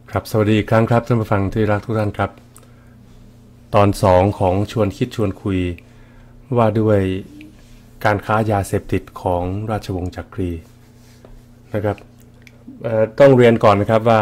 ครับสวัสดีอีกครั้งครับท่านผู้ฟังที่รักทุกท่านครับตอน2ของชวนคิดชวนคุยว่าด้วยการค้ายาเสพติดของราชวงศ์จักรีนะครับต้องเรียนก่อนนะครับว่า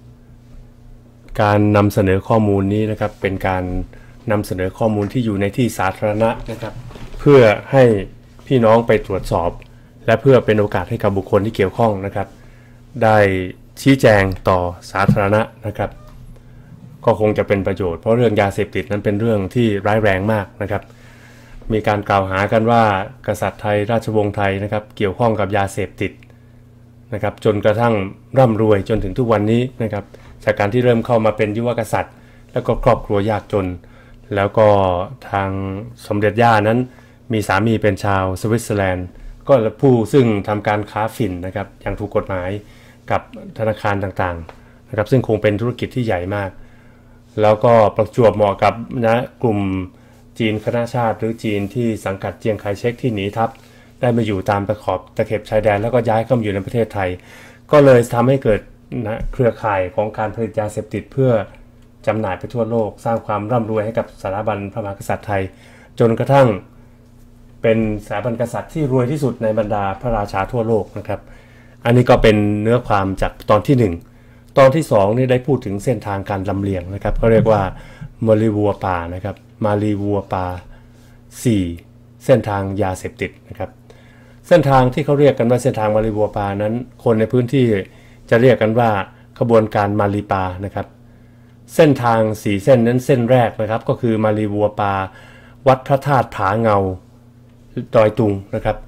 การนำเสนอข้อมูลนี้นะครับเป็นการนำเสนอข้อมูลที่อยู่ในที่สาธารณะนะครับเพื่อให้พี่น้องไปตรวจสอบและเพื่อเป็นโอกาสให้กับบุคคลที่เกี่ยวข้องนะครับได้ชี้แจงต่อสาธารณะนะครับก็คงจะเป็นประโยชน์เพราะเรื่องยาเสพติดนั้นเป็นเรื่องที่ร้ายแรงมากนะครับมีการกล่าวหากันว่ากษัตริย์ไทยราชวงศ์ไทยนะครับเกี่ยวข้องกับยาเสพติดนะครับจนกระทั่งร่ำรวยจนถึงทุกวันนี้นะครับจากการที่เริ่มเข้ามาเป็นยุวกษัตริย์แล้วก็ครอบครัวยากจนแล้วก็ทางสมเด็จย่านั้นมีสามีเป็นชาวสวิตเซอร์แลนด์ก็ผู้ซึ่งทำการค้าฝิ่นนะครับอย่างถูกกฎหมายกับธนาคารต่างๆนะครับซึ่งคงเป็นธุรกิจที่ใหญ่มากแล้วก็ประจวบเหมาะกับนะกลุ่มจีนคณะชาติหรือจีนที่สังกัดเจียงไคเชกที่หนีทัพได้มาอยู่ตามตะเข็บชายแดนแล้วก็ย้ายเข้ามาอยู่ในประเทศไทยก็เลยทำให้เกิดนะเครือข่ายของการผลิตยาเสพติดเพื่อจำหน่ายไปทั่วโลกสร้างความร่ำรวยให้กับสถาบันพระมหากษัตริย์ไทยจนกระทั่งเป็นสถาบันกษัตริย์ที่รวยที่สุดในบรรดาพระราชาทั่วโลกนะครับอันนี้ก็เป็นเนื้อความจากตอนที่1ตอนที่2นี่ได้พูดถึงเส้นทางการลำเลียงนะครับเขาเรียกว่ามาลีวัวปานะครับมาลีวัวปา4เส้นทางยาเสพติดนะครับเส้นทางที่เขาเรียกกันว่าเส้นทางมาลีวัวปานั้นคนในพื้นที่จะเรียกกันว่าขบวนการมาลีปานะครับเส้นทาง4เส้นนั้นเส้นแรกนะครับก็คือมาลีวัวปาวัดพระธาตุผาเงาดอยตุงนะครับ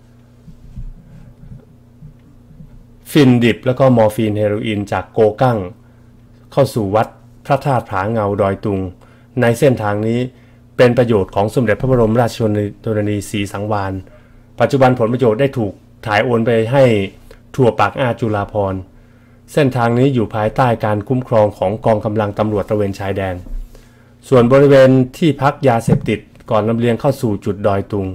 ฟินดิบแล้วก็มอร์ฟีนเฮโรอีนจากโกกั้งเข้าสู่วัดพระธาตุผาเงาดอยตุงในเส้นทางนี้เป็นประโยชน์ของสมเด็จพระบรมราชชนนีศรีสังวาลปัจจุบันผลประโยชน์ได้ถูกถ่ายโอนไปให้ถั่วปากอ้าจุฬาภรณ์เส้นทางนี้อยู่ภายใต้การคุ้มครองของกองกำลังตำรวจตระเวนชายแดนส่วนบริเวณที่พักยาเสพติดก่อนลำเลียงเข้าสู่จุดดอยตุง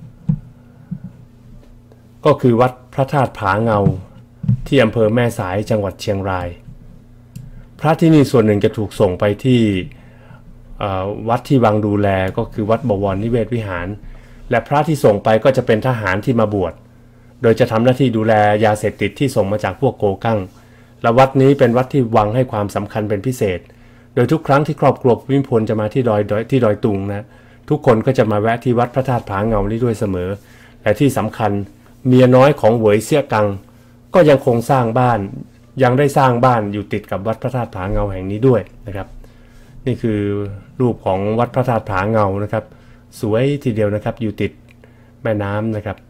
ก็คือวัดพระธาตุผาเงาที่อำเภอแม่สายจังหวัดเชียงรายพระที่นี่ส่วนหนึ่งจะถูกส่งไปที่วัดที่วังดูแลก็คือวัดบวรนิเวศวิหารและพระที่ส่งไปก็จะเป็นทหารที่มาบวชโดยจะทำหน้าที่ดูแลยาเสพติดที่ส่งมาจากพวกโกกั้งและวัดนี้เป็นวัดที่วังให้ความสำคัญเป็นพิเศษโดยทุกครั้งที่ครอบครัวภูมิพลจะมาที่ดอยตุงนะทุกคนก็จะมาแวะที่วัดพระธาตุผาเงานี้ด้วยเสมอและที่สำคัญเมียน้อยของเหวยเสี่ยกังก็ยังคงสร้างบ้านยังได้สร้างบ้านอยู่ติดกับวัดพระธาตุผาเงาแห่งนี้ด้วยนะครับนี่คือรูปของวัดพระธาตุผาเงานะครับสวยทีเดียวนะครับอยู่ติดแม่น้ำนะครับ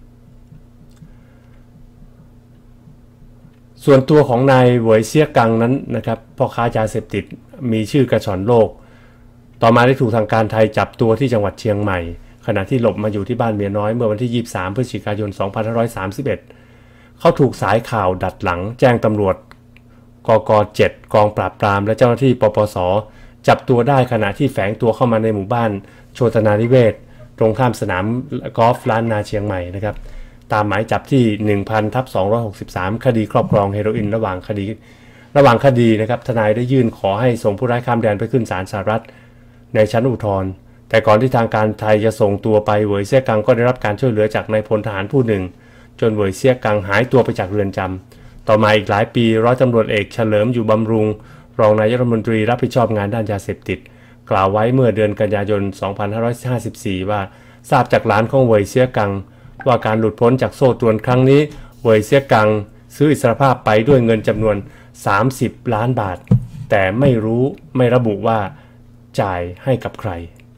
ส่วนตัวของนายเหวยเสี่ยกังนั้นนะครับพ่อค้ายาเสพติดมีชื่อกระชอนโลกต่อมาได้ถูกทางการไทยจับตัวที่จังหวัดเชียงใหม่ขณะที่หลบมาอยู่ที่บ้านเมียน้อยเมื่อวันที่23พฤศจิกายน2531เขาถูกสายข่าวดัดหลังแจ้งตำรวจกก7กองปราบปรามและเจ้าหน้าที่ปปสจับตัวได้ขณะที่แฝงตัวเข้ามาในหมู่บ้านโชตนานิเวศตรงข้ามสนามกอล์ฟล้านนาเชียงใหม่นะครับตามหมายจับที่ 1000/263 คดีครอบครองเฮโรอีนระหว่างคดีนะครับทนายได้ยื่นขอให้ส่งผู้ร้ายข้ามแดนไปขึ้นศาลสหรัฐในชั้นอุทธรณ์แต่ก่อนที่ทางการไทยจะส่งตัวไปเหวยเสี่ยกังก็ได้รับการช่วยเหลือจากนายพลทหารผู้หนึ่งจนเหวยเสี่ยกังหายตัวไปจากเรือนจำต่อมาอีกหลายปีร้อยตำรวจเอกเฉลิมอยู่บำรุงรองนายกรัฐมนตรีรับผิดชอบงานด้านยาเสพติดกล่าวไว้เมื่อเดือนกันยายน2554ว่าทราบจากหลานของเหวยเสี่ยกังว่าการหลุดพ้นจากโซ่ตรวนครั้งนี้เหวยเสี่ยกังซื้ออิสรภาพไปด้วยเงินจำนวน30 ล้านบาทแต่ไม่ระบุว่าจ่ายให้กับใคร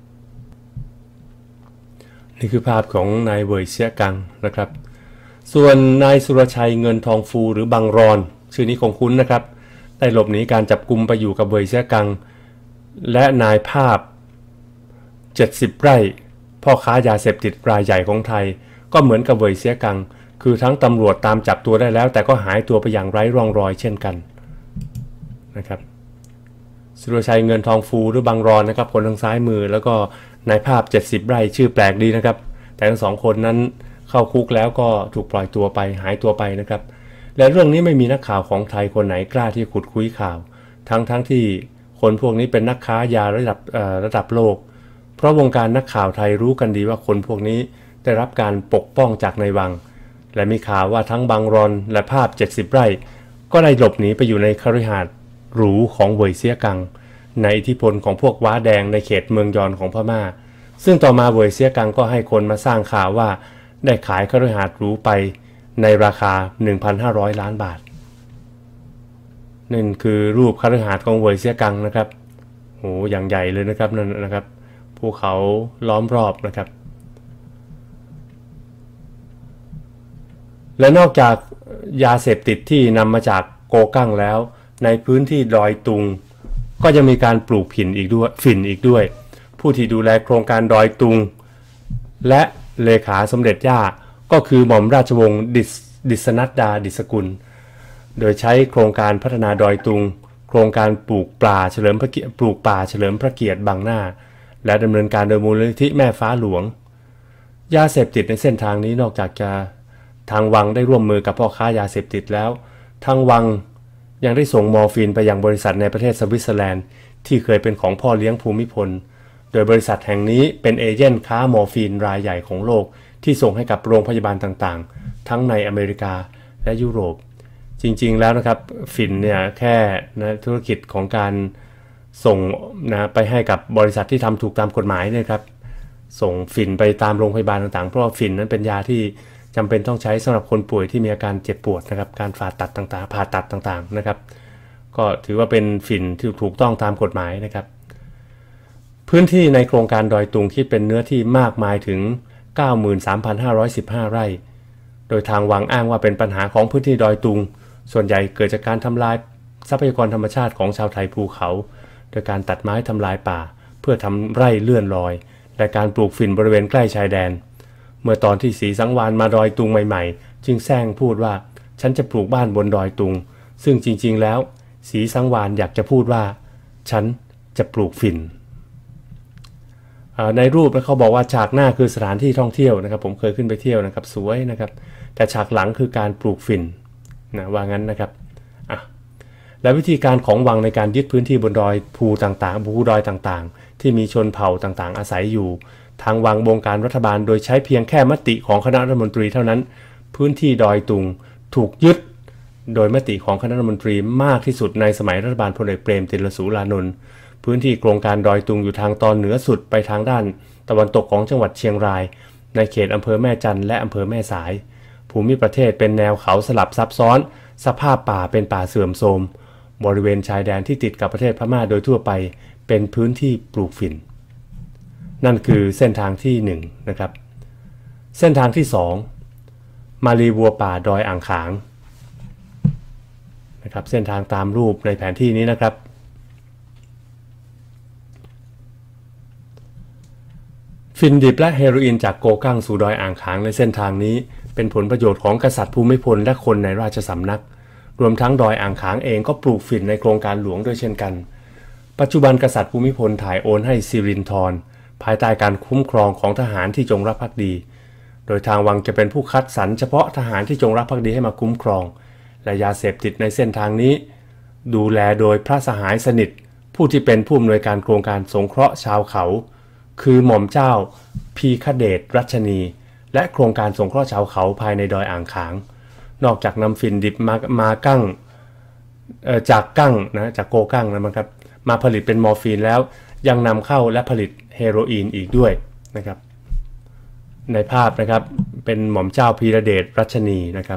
นี่คือภาพของนายเหวยเสี่ยกังนะครับส่วนนายสุรชัยเงินทองฟูหรือบังรอนชื่อนี้คงคุ้นนะครับได้หลบหนีการจับกุมไปอยู่กับเหวยเสี่ยกังและนายภาพ70ไร่พ่อค้ายาเสพติดรายใหญ่ของไทยก็เหมือนกับเหวยเสี่ยกังคือทั้งตำรวจตามจับตัวได้แล้วแต่ก็หายตัวไปอย่างไร้ร่องรอยเช่นกันนะครับสุรชัยเงินทองฟูหรือบังรอนนะครับคนทางซ้ายมือแล้วก็นายภาพ70ไร่ชื่อแปลกดีนะครับแต่ทั้งสองคนนั้นเข้าคุกแล้วก็ถูกปล่อยตัวไปหายตัวไปนะครับและเรื่องนี้ไม่มีนักข่าวของไทยคนไหนกล้าที่ขุดคุยข่าวทั้งที่คนพวกนี้เป็นนักค้ายาระดับโลกเพราะวงการนักข่าวไทยรู้กันดีว่าคนพวกนี้ได้รับการปกป้องจากในวังและมีข่าวว่าทั้งบังรอนและภาพ70ไร่ก็ได้หลบหนีไปอยู่ในคฤหาสน์หรูของเหวยเสียกังในอิทธิพลของพวกว้าแดงในเขตเมืองยอนของพม่าซึ่งต่อมาเหวยเสียกังก็ให้คนมาสร้างข่าวว่าได้ขายคฤหาสน์หรูไปในราคา 1,500 ล้านบาทนั่นคือรูปคฤหาสน์ของเหวยเสียกังนะครับโหอย่างใหญ่เลยนะครับนั่นนะครับภูเขาล้อมรอบนะครับและนอกจากยาเสพติดที่นำมาจากโกกังแล้วในพื้นที่ดอยตุงก็ยังมีการปลูกฝิ่นอีกด้วยผู้ที่ดูแลโครงการดอยตุงและเลขาสมเด็จย่าก็คือหม่อมราชวงศ์ดิษนัดดาดิษกุลโดยใช้โครงการพัฒนาดอยตุงโครงการปลูกป่าเฉลิมพระเกียรติบางหน้าและดำเนินการโดยมูลนิธิแม่ฟ้าหลวงยาเสพติดในเส้นทางนี้นอกจากจะทางวังได้ร่วมมือกับพ่อค้ายาเสพติดแล้วทางวังยังได้ส่งมอร์ฟีนไปยังบริษัทในประเทศสวิตเซอร์แลนด์ที่เคยเป็นของพ่อเลี้ยงภูมิพลโดยบริษัทแห่งนี้เป็นเอเจนต์ค้ามอร์ฟีนรายใหญ่ของโลกที่ส่งให้กับโรงพยาบาลต่างๆทั้งในอเมริกาและยุโรปจริงๆแล้วนะครับฝิ่นเนี่ยแค่ธุรกิจของการส่งไปให้กับบริษัทที่ทำถูกตามกฎหมายเนี่ยครับส่งฝิ่นไปตามโรงพยาบาลต่างๆเพราะว่าฝิ่นนั้นเป็นยาที่จำเป็นต้องใช้สำหรับคนป่วยที่มีอาการเจ็บปวดนะครับการผ่าตัดต่างๆนะครับก็ถือว่าเป็นฝิ่นที่ถูกต้องตามกฎหมายนะครับพื้นที่ในโครงการดอยตุงคิดเป็นเนื้อที่มากมายถึง 93,515 ไร่โดยทางวังอ้างว่าเป็นปัญหาของพื้นที่ดอยตุงส่วนใหญ่เกิดจากการทำลายทรัพยากรธรรมชาติของชาวไทยภูเขาโดยการตัดไม้ทำลายป่าเพื่อทำไร่เลื่อนลอยและการปลูกฝิ่นบริเวณใกล้ชายแดนเมื่อตอนที่ศรีสังวาลมาดอยตุงใหม่ๆจึงแซงพูดว่าฉันจะปลูกบ้านบนดอยตุงซึ่งจริงๆแล้วศรีสังวาลอยากจะพูดว่าฉันจะปลูกฝิ่นในรูปเขาบอกว่าฉากหน้าคือสถานที่ท่องเที่ยวนะครับผมเคยขึ้นไปเที่ยวนะครับสวยนะครับแต่ฉากหลังคือการปลูกฝิ่นนะว่างั้นนะครับและวิธีการของวังในการยึดพื้นที่บนดอยภูดอยต่างๆที่มีชนเผ่าต่างๆอาศัยอยู่ทางวังบงการรัฐบาลโดยใช้เพียงแค่มติของคณะรัฐมนตรีเท่านั้นพื้นที่ดอยตุงถูกยึดโดยมติของคณะรัฐมนตรีมากที่สุดในสมัยรัฐบาลพลเอกเปรมติลสูรานนท์พื้นที่โครงการดอยตุงอยู่ทางตอนเหนือสุดไปทางด้านตะวันตกของจังหวัดเชียงรายในเขตอำเภอแม่จันทร์และอำเภอแม่สายภูมิประเทศเป็นแนวเขาสลับซับซ้อนสภาพป่าเป็นป่าเสื่อมโทรมบริเวณชายแดนที่ติดกับประเทศพม่าโดยทั่วไปเป็นพื้นที่ปลูกฝิ่นนั่นคือเส้นทางที่1นะครับเส้นทางที่2มาลีวัวป่าดอยอ่างขางนะครับเส้นทางตามรูปในแผนที่นี้นะครับฝิ่นดิบและเฮโรอีนจากโกกังสู่ดอยอ่างขางในเส้นทางนี้เป็นผลประโยชน์ของกษัตริย์ภูมิพลและคนในราชสำนักรวมทั้งดอยอ่างขางเองก็ปลูกฝิ่นในโครงการหลวงด้วยเช่นกันปัจจุบันกษัตริย์ภูมิพลถ่ายโอนให้สิรินธรภายใต้การคุ้มครองของทหารที่จงรักภักดีโดยทางวังจะเป็นผู้คัดสรรเฉพาะทหารที่จงรักภักดีให้มาคุ้มครองและยาเสพติดในเส้นทางนี้ดูแลโดยพระสหายสนิทผู้ที่เป็นผู้อำนวยการโครงการสงเคราะห์ชาวเขาคือหม่อมเจ้าพีคเดชรัชนีและโครงการสงเคราะห์ชาวเขาภายในดอยอ่างขางนอกจากนำฝิ่นดิบมากั้งจากโกกั้งนะครับมาผลิตเป็นมอร์ฟีนแล้วยังนำเข้าและผลิตเฮโรอีนอีกด้วยนะครับในภาพนะครับเป็นหม่อมเจ้าพีระเดชรัชนีนะครับ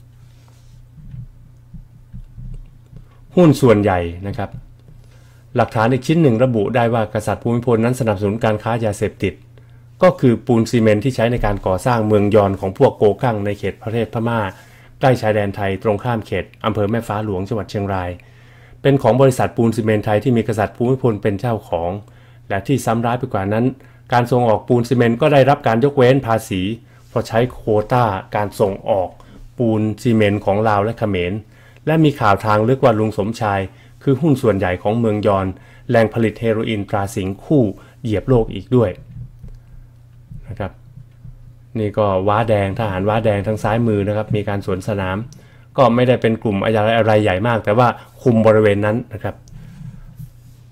หุ้นส่วนใหญ่นะครับหลักฐานอีกชิ้นหนึ่งระบุได้ว่ากษัตริย์ภูมิพลนั้นสนับสนุนการค้ายาเสพติดก็คือปูนซีเมนต์ที่ใช้ในการก่อสร้างเมืองยอนของพวกโกกั้งในเขตประเทศพม่าใกล้ชายแดนไทยตรงข้ามเขตอำเภอแม่ฟ้าหลวงจังหวัดเชียงรายเป็นของบริษัทปูนซีเมนต์ไทยที่มีกษัตริย์ภูมิพลเป็นเจ้าของและที่ซ้ำร้ายไปกว่านั้นการส่งออกปูนซีเมนต์ก็ได้รับการยกเว้นภาษีเพราะใช้โควต้าการส่งออกปูนซีเมนต์ของลาวและเขมรและมีข่าวทางลึกว่าลุงสมชายคือหุ้นส่วนใหญ่ของเมืองยอนแหล่งผลิตเฮโรอีนตราสิงห์คู่เหยียบโลกอีกด้วยนะครับนี่ก็ว้าแดงทหารว้าแดงทางซ้ายมือนะครับมีการสวนสนามก็ไม่ได้เป็นกลุ่มอะไรใหญ่มากแต่ว่าคุมบริเวณนั้นนะครับ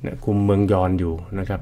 นะคุมเมืองยอนอยู่นะครับ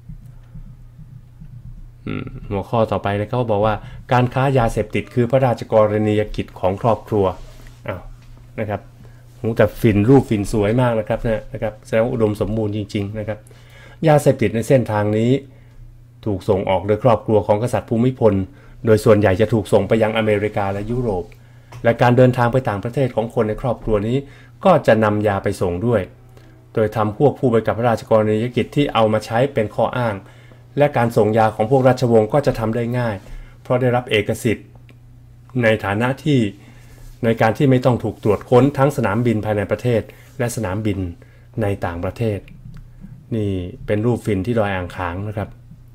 หัวข้อต่อไปนะเขาบอกว่าการค้ายาเสพติดคือพระราชกรณียกิจของครอบครัวนะครับแต่รูปฝิ่นสวยมากนะครับนะครับแสดงว่าอุดมสมบูรณ์จริงๆนะครับยาเสพติดในเส้นทางนี้ถูกส่งออกโดยครอบครัวของกษัตริย์ภูมิพลโดยส่วนใหญ่จะถูกส่งไปยังอเมริกาและยุโรปและการเดินทางไปต่างประเทศของคนในครอบครัวนี้ก็จะนำยาไปส่งด้วยโดยทำควบคู่ไปกับพระราชกรณียกิจที่เอามาใช้เป็นข้ออ้างและการส่งยาของพวกราชวงศ์ก็จะทำได้ง่ายเพราะได้รับเอกสิทธิ์ในฐานะที่ในการที่ไม่ต้องถูกตรวจค้นทั้งสนามบินภายในประเทศและสนามบินในต่างประเทศนี่เป็นรูปฝิ่นที่ดอยอ่างขางนะครับ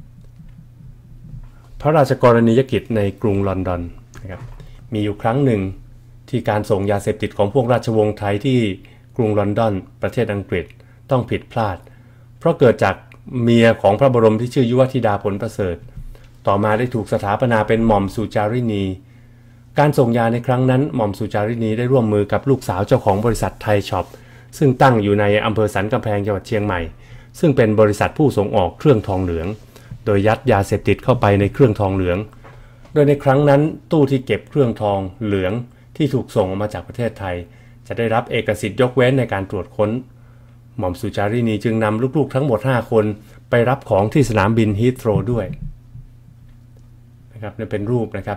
พระราชกรณียกิจในกรุงลอนดอนนะครับมีอยู่ครั้งหนึ่งที่การส่งยาเสพติดของพวกราชวงศ์ไทยที่กรุงลอนดอนประเทศอังกฤษต้องผิดพลาดเพราะเกิดจากเมียของพระบรมที่ชื่อยุวธิดาผลประเสริฐต่อมาได้ถูกสถาปนาเป็นหม่อมสุจารินีการส่งยาในครั้งนั้นหม่อมสุจารินีได้ร่วมมือกับลูกสาวเจ้าของบริษัทไทยช็อปซึ่งตั้งอยู่ในอำเภอสันกำแพงจังหวัดเชียงใหม่ซึ่งเป็นบริษัทผู้ส่งออกเครื่องทองเหลืองโดยยัดยาเสพติดเข้าไปในเครื่องทองเหลืองโดยในครั้งนั้นตู้ที่เก็บเครื่องทองเหลืองที่ถูกส่งออกมาจากประเทศไทยจะได้รับเอกสิทธิ์ยกเว้นในการตรวจค้นหม่อมสุจารินีจึงนำลูกๆทั้งหมด5คนไปรับของที่สนามบินฮีทโธรด้วยนะครับนี่เป็นรูปนะครับ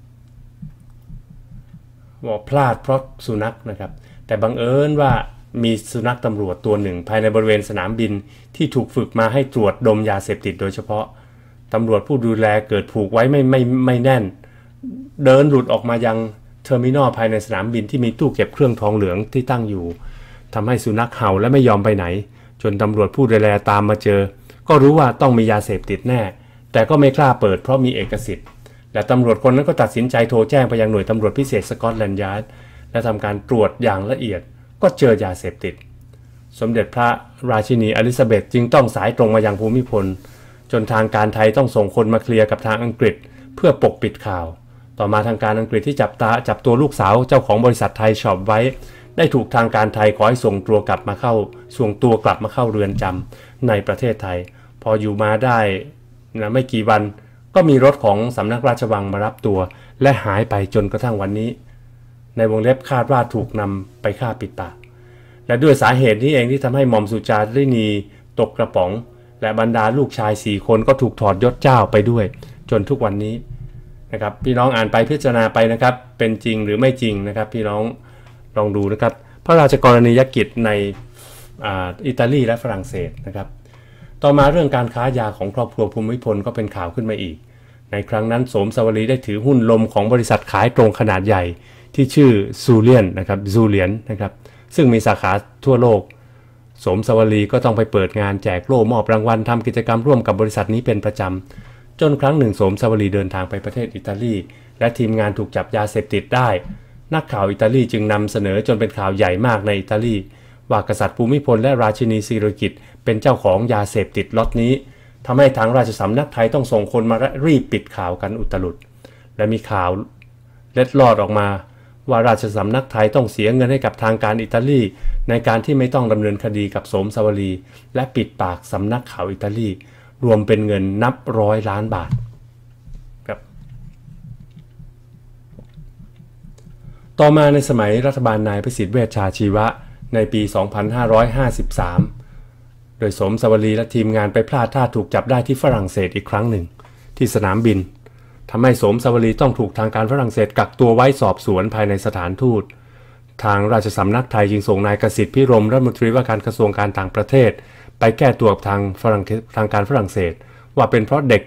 บอกพลาดเพราะสุนัขนะครับแต่บังเอิญว่ามีสุนัขตำรวจตัวหนึ่งภายในบริเวณสนามบินที่ถูกฝึกมาให้ตรวจดมยาเสพติดโดยเฉพาะตำรวจผู้ดูแลเกิดผูกไว้ไม่แน่นเดินหลุดออกมายังเทอร์มินอลภายในสนามบินที่มีตู้เก็บเครื่องทองเหลืองที่ตั้งอยู่ทำให้สุนัขเห่าและไม่ยอมไปไหนจนตำรวจผู้ดูแลตามมาเจอก็รู้ว่าต้องมียาเสพติดแน่แต่ก็ไม่กล้าเปิดเพราะมีเอกสิทธิ์และตำรวจคนนั้นก็ตัดสินใจโทรแจ้งไปยังหน่วยตำรวจพิเศษสกอตแลนด์ยาร์ดและทำการตรวจอย่างละเอียดก็เจอยาเสพติดสมเด็จพระราชินีอลิซาเบธจึงต้องสายตรงมายังภูมิพลจนทางการไทยต้องส่งคนมาเคลียร์กับทางอังกฤษเพื่อปกปิดข่าวต่อมาทางการอังกฤษที่จับตัวลูกสาวเจ้าของบริษัทไทยช็อปไว้ได้ถูกทางการไทยขอให้ส่งตัวกลับมาเข้าเรือนจำในประเทศไทยพออยู่มาได้ไม่กี่วันก็มีรถของสำนักราชวังมารับตัวและหายไปจนกระทั่งวันนี้ในวงเล็บคาดว่าถูกนำไปฆ่าปิดปากและด้วยสาเหตุนี้เองที่ทำให้หม่อมสุจารินีตกกระป๋องและบรรดาลูกชาย4คนก็ถูกถอดยศเจ้าไปด้วยจนทุกวันนี้นะครับพี่น้องอ่านไปพิจารณาไปนะครับเป็นจริงหรือไม่จริงนะครับพี่น้องลองดูนะครับพระราชกรณียกิจในอิตาลีและฝรั่งเศสนะครับต่อมาเรื่องการค้ายาของครอบครัวภูมิพลก็เป็นข่าวขึ้นมาอีกในครั้งนั้นโสมสวรีได้ถือหุ้นลมของบริษัทขายตรงขนาดใหญ่ที่ชื่อซูเลียนนะครับซึ่งมีสาขาทั่วโลกโสมสวรีก็ต้องไปเปิดงานแจกโล่มอบรางวัลทำกิจกรรมร่วมกับบริษัทนี้เป็นประจำจนครั้งหนึ่งโสมสวรีเดินทางไปประเทศอิตาลีและทีมงานถูกจับยาเสพติดได้นักข่าวอิตาลีจึงนำเสนอจนเป็นข่าวใหญ่มากในอิตาลีว่ากษัตริย์ภูมิพลและราชินีสิริกิติ์เป็นเจ้าของยาเสพติดล็อตนี้ทำให้ทางราชสำนักไทยต้องส่งคนมารีบปิดข่าวกันอุตลุดและมีข่าวเล็ดลอดออกมาว่าราชสำนักไทยต้องเสียเงินให้กับทางการอิตาลีในการที่ไม่ต้องดำเนินคดีกับโสมสวรีและปิดปากสำนักข่าวอิตาลีรวมเป็นเงินนับ100 ล้านบาทครับต่อมาในสมัยรัฐบาลนายประสิทธิ์เวชชาชีวะในปี 2553 โดยโสมสวรีและทีมงานไปพลาดท่าถูกจับได้ที่ฝรั่งเศสอีกครั้งหนึ่งที่สนามบินทำให้โสมสวรีต้องถูกทางการฝรั่งเศสกักตัวไว้สอบสวนภายในสถานทูตทางราชสำนักไทยจึงส่งนายกสิทธิ์พิรมรัฐมนตรีว่าการกระทรวงการต่างประเทศไปแก้ตัวกับทางการฝรั่งเศสว่าเป็นเพราะเด็ก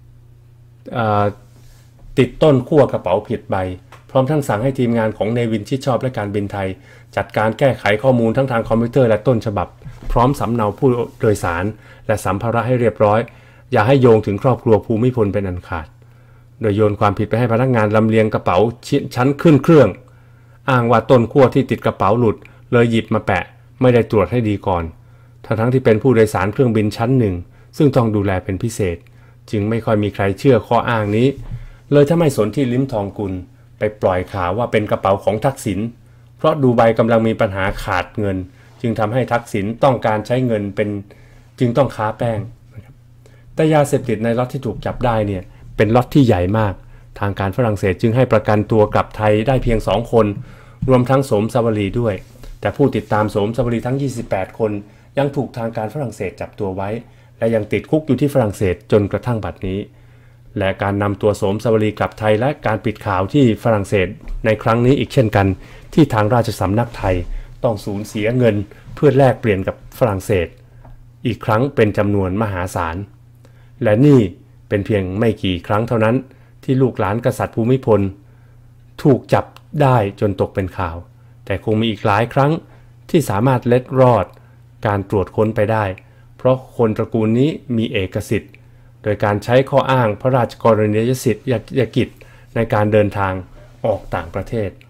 ติดต้นขั้วกระเป๋าผิดใบพร้อมทั้งสั่งให้ทีมงานของเนวินชิดชอบและการบินไทยจัดการแก้ไขข้อมูลทั้งทางคอมพิวเตอร์และต้นฉบับพร้อมสำเนาผู้โดยสารและสัมภาระให้เรียบร้อยอย่าให้โยงถึงครอบครัวภูมิพลเป็นอันขาดโดยโยนความผิดไปให้พนักงานลำเลียงกระเป๋าชั้นขึ้นเครื่องอ้างว่าต้นขั้วที่ติดกระเป๋าหลุดเลยหยิบมาแปะไม่ได้ตรวจให้ดีก่อนทั้งที่เป็นผู้โดยสารเครื่องบินชั้นหนึ่งซึ่งต้องดูแลเป็นพิเศษจึงไม่ค่อยมีใครเชื่อข้ออ้างนี้เลยถ้าไม่สนที่ลิ้มทองกุลไปปล่อยข่าวว่าเป็นกระเป๋าของทักษิณเพราะดูไบกำลังมีปัญหาขาดเงินจึงทำให้ทักษิณต้องการใช้เงินเป็นจึงต้องค้าแป้งนะครับแต่ยาเสพติดในล็อตที่ถูกจับได้เนี่ยเป็นล็อตที่ใหญ่มากทางการฝรั่งเศสจึงให้ประกันตัวกลับไทยได้เพียง2 คนรวมทั้งโสมสวรีด้วยแต่ผู้ติดตามโสมสวรีทั้ง28 คนยังถูกทางการฝรั่งเศสจับตัวไว้และยังติดคุกอยู่ที่ฝรั่งเศสจนกระทั่งบัดนี้และการนำตัวโสมสวรีกลับไทยและการปิดข่าวที่ฝรั่งเศสในครั้งนี้อีกเช่นกันที่ทางราชสำนักไทยต้องสูญเสียเงินเพื่อแลกเปลี่ยนกับฝรั่งเศสอีกครั้งเป็นจำนวนมหาศาลและนี่เป็นเพียงไม่กี่ครั้งเท่านั้นที่ลูกหลานกษัตริย์ภูมิพลถูกจับได้จนตกเป็นข่าวแต่คงมีอีกหลายครั้งที่สามารถเล็ดรอดการตรวจค้นไปได้เพราะคนตระกูลนี้มีเอกสิทธิ์โดยการใช้ข้ออ้างพระราชกรณียสิทธิยกิจในการเดินทางออกต่างประเทศ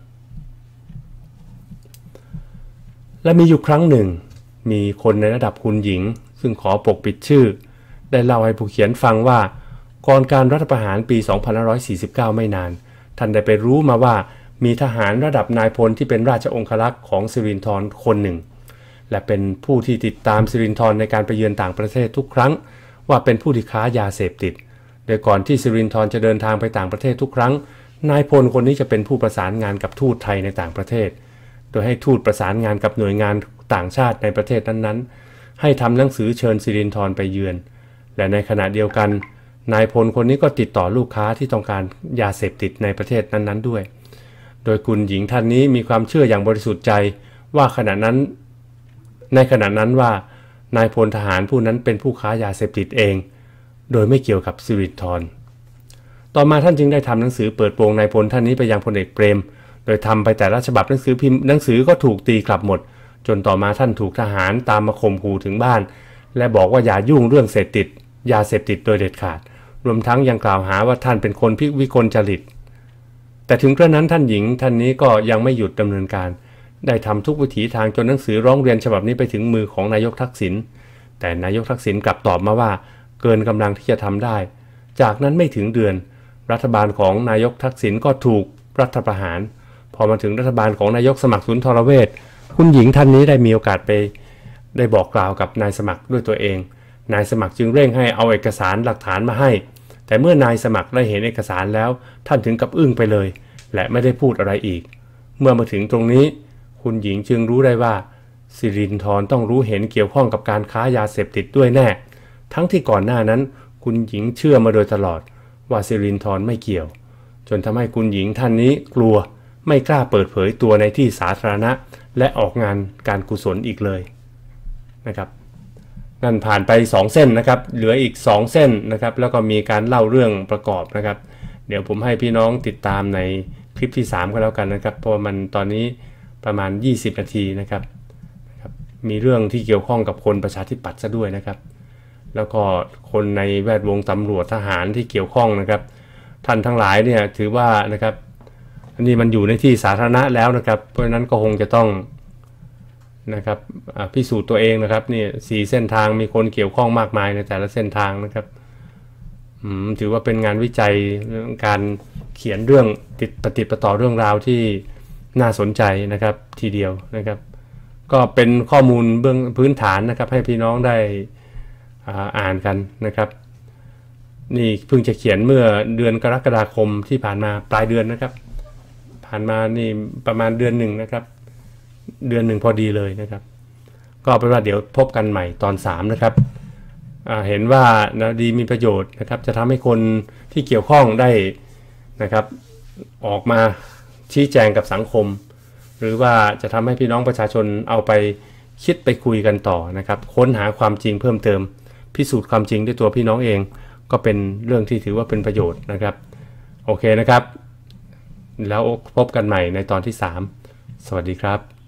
และมีอยู่ครั้งหนึ่งมีคนในระดับคุณหญิงซึ่งขอปกปิดชื่อได้เล่าให้ผู้เขียนฟังว่าก่อนการรัฐประหารปี 2549 ไม่นานท่านได้ไปรู้มาว่ามีทหารระดับนายพลที่เป็นราชองครักษ์ของสิรินธรคนหนึ่งและเป็นผู้ที่ติดตามสิรินธรในการไปเยือนต่างประเทศทุกครั้งว่าเป็นผู้ที่ค้ายาเสพติดโดยก่อนที่สิรินธรจะเดินทางไปต่างประเทศทุกครั้งนายพลคนนี้จะเป็นผู้ประสานงานกับทูตไทยในต่างประเทศโดยให้ทูตประสานงานกับหน่วยงานต่างชาติในประเทศนั้นๆให้ทำหนังสือเชิญสิรินธรไปเยือนและในขณะเดียวกันนายพลคนนี้ก็ติดต่อลูกค้าที่ต้องการยาเสพติดในประเทศนั้นๆด้วยโดยคุณหญิงท่านนี้มีความเชื่ออย่างบริสุทธิ์ใจว่าในขณะนั้นว่านายพลทหารผู้นั้นเป็นผู้ค้ายาเสพติดเองโดยไม่เกี่ยวกับสิรินธรต่อมาท่านจึงได้ทำหนังสือเปิดโปงนายพลท่านนี้ไปยังพลเอกเปรมโดยทำไปแต่ละฉบับหนังสือพิมพ์หนังสือก็ถูกตีกลับหมดจนต่อมาท่านถูกทหารตามมาข่มขู่ถึงบ้านและบอกว่าอย่ายุ่งเรื่องยาเสพติดโดยเด็ดขาดรวมทั้งยังกล่าวหาว่าท่านเป็นคนวิกลจริตแต่ถึงกระนั้นท่านหญิงท่านนี้ก็ยังไม่หยุดดำเนินการได้ทำทุกวิถีทางจนหนังสือร้องเรียนฉบับนี้ไปถึงมือของนายกทักษิณแต่นายกทักษิณกลับตอบมาว่าเกินกำลังที่จะทำได้จากนั้นไม่ถึงเดือนรัฐบาลของนายกทักษิณก็ถูกรัฐประหารพอมาถึงรัฐบาลของนายกสมัครสุนทรเวชคุณหญิงท่านนี้ได้มีโอกาสไปได้บอกกล่าวกับนายสมัครด้วยตัวเองนายสมัครจึงเร่งให้เอาเอกสารหลักฐานมาให้แต่เมื่อนายสมัครได้เห็นเอกสารแล้วท่านถึงกับอึ้งไปเลยและไม่ได้พูดอะไรอีกเมื่อมาถึงตรงนี้คุณหญิงจึงรู้ได้ว่าสิรินธรต้องรู้เห็นเกี่ยวข้องกับการค้ายาเสพติดด้วยแน่ทั้งที่ก่อนหน้านั้นคุณหญิงเชื่อมาโดยตลอดว่าสิรินธรไม่เกี่ยวจนทำให้คุณหญิงท่านนี้กลัวไม่กล้าเปิดเผยตัวในที่สาธารณะและออกงานการกุศลอีกเลยนะครับนั่นผ่านไป2เส้นนะครับเหลืออีก2เส้นนะครับแล้วก็มีการเล่าเรื่องประกอบนะครับเดี๋ยวผมให้พี่น้องติดตามในคลิปที่3ก็แล้วกันนะครับเพราะมันตอนนี้ประมาณ20 นาทีนะครับมีเรื่องที่เกี่ยวข้องกับคนประชาธิปัตย์ซะด้วยนะครับแล้วก็คนในแวดวงตำรวจทหารที่เกี่ยวข้องนะครับท่านทั้งหลายเนี่ยถือว่านะครับอันนี้มันอยู่ในที่สาธารณะแล้วนะครับเพราะฉะนั้นก็คงจะต้องนะครับพิสูจน์ตัวเองนะครับนี่4เส้นทางมีคนเกี่ยวข้องมากมายในแต่ละเส้นทางนะครับถือว่าเป็นงานวิจัยการเขียนเรื่องปฏิปต่อเรื่องราวที่น่าสนใจนะครับทีเดียวนะครับก็เป็นข้อมูลเบื้องพื้นฐานนะครับให้พี่น้องได้อ่านกันนะครับนี่เพิ่งจะเขียนเมื่อเดือนกรกฎาคมที่ผ่านมาปลายเดือนนะครับผ่านมานี่ประมาณเดือนหนึ่งนะครับเดือนหนึ่งพอดีเลยนะครับก็เป็นว่าเดี๋ยวพบกันใหม่ตอน3นะครับเห็นว่านะดีมีประโยชน์นะครับจะทำให้คนที่เกี่ยวข้องได้นะครับออกมาชี้แจงกับสังคมหรือว่าจะทำให้พี่น้องประชาชนเอาไปคิดไปคุยกันต่อนะครับค้นหาความจริงเพิ่มเติมพิสูจน์ความจริงด้วยตัวพี่น้องเองก็เป็นเรื่องที่ถือว่าเป็นประโยชน์นะครับโอเคนะครับแล้วพบกันใหม่ในตอนที่3สวัสดีครับ